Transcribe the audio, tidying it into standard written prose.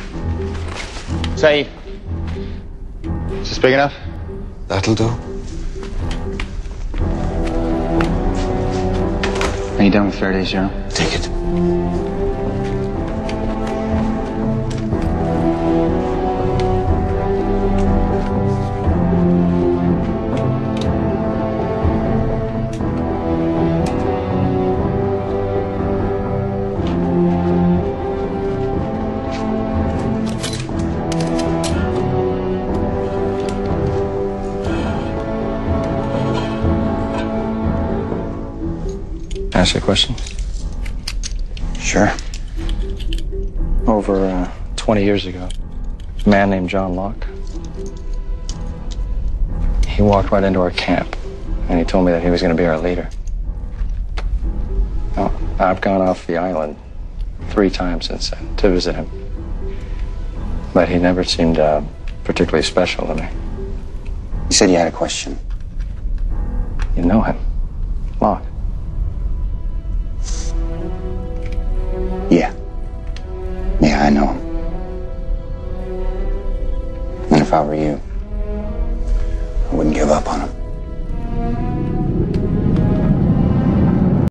Saeed. Is this big enough? That'll do. Are you done with Faraday's journal? Take it. Ask you a question? Sure. Over 20 years ago, a man named John Locke, he walked right into our camp, and he told me that he was going to be our leader. Now, I've gone off the island 3 times since then to visit him, but he never seemed particularly special to me. You said you had a question. You know him, Locke. Yeah, I know him. And if I were you, I wouldn't give up on him.